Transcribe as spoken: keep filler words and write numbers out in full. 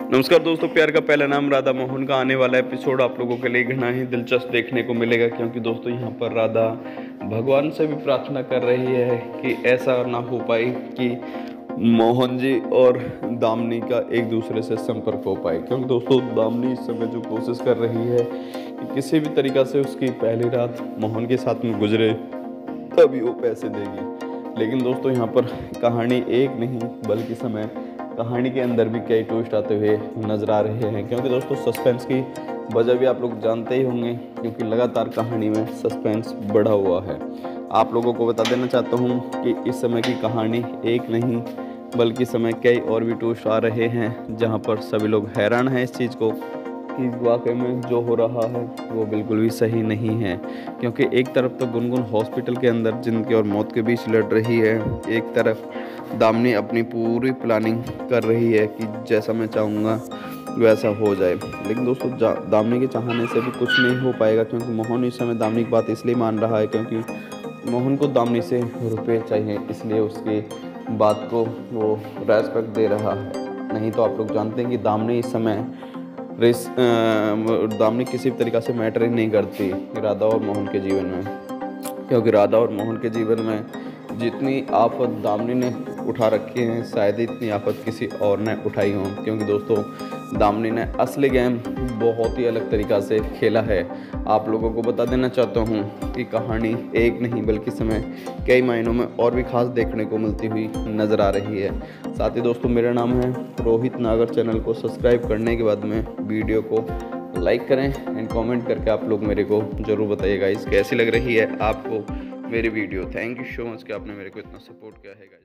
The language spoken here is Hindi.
नमस्कार दोस्तों, प्यार का पहला नाम राधा मोहन का आने वाला एपिसोड आप लोगों के लिए घना ही दिलचस्प देखने को मिलेगा, क्योंकि दोस्तों यहाँ पर राधा भगवान से भी प्रार्थना कर रही है कि ऐसा ना हो पाए कि मोहन जी और दामिनी का एक दूसरे से संपर्क हो पाए। क्योंकि दोस्तों दामिनी इस समय जो कोशिश कर रही है कि किसी भी तरीक़ा से उसकी पहली रात मोहन के साथ में गुजरे तभी वो पैसे देगी। लेकिन दोस्तों यहाँ पर कहानी एक नहीं बल्कि समय कहानी के अंदर भी कई ट्विस्ट आते हुए नजर आ रहे हैं। क्योंकि दोस्तों सस्पेंस की वजह भी आप लोग जानते ही होंगे, क्योंकि लगातार कहानी में सस्पेंस बढ़ा हुआ है। आप लोगों को बता देना चाहता हूं कि इस समय की कहानी एक नहीं बल्कि समय कई और भी ट्विस्ट आ रहे हैं, जहां पर सभी लोग हैरान हैं इस चीज़ को कि वाकई में जो हो रहा है वो बिल्कुल भी सही नहीं है। क्योंकि एक तरफ तो गुनगुन हॉस्पिटल के अंदर जिंदगी और मौत के बीच लड़ रही है, एक तरफ दामिनी अपनी पूरी प्लानिंग कर रही है कि जैसा मैं चाहूँगा वैसा हो जाए। लेकिन दोस्तों दामिनी के चाहने से भी कुछ नहीं हो पाएगा, क्योंकि मोहन इस समय दामिनी की बात इसलिए मान रहा है क्योंकि मोहन को दामिनी से रुपए चाहिए, इसलिए उसकी बात को वो रेस्पेक्ट दे रहा है। नहीं तो आप लोग जानते हैं कि दामिनी इस समय रेस दामिनी किसी भी तरीक़ा से मैटर ही नहीं करती राधा और मोहन के जीवन में। क्योंकि राधा और मोहन के जीवन में जितनी आफत दामिनी ने उठा रखी है, शायद इतनी आफत किसी और ने उठाई हो। क्योंकि दोस्तों दामिनी ने असली गेम बहुत ही अलग तरीक़ा से खेला है। आप लोगों को बता देना चाहता हूँ कि कहानी एक नहीं बल्कि समय कई मायनों में और भी खास देखने को मिलती हुई नज़र आ रही है। साथ ही दोस्तों मेरा नाम है रोहित नागर। चैनल को सब्सक्राइब करने के बाद में वीडियो को लाइक करें एंड कमेंट करके आप लोग मेरे को ज़रूर बताइएगा इस कैसी लग रही है आपको मेरी video. Thank you so much कि आपने मेरे को इतना सपोर्ट किया है गाइस।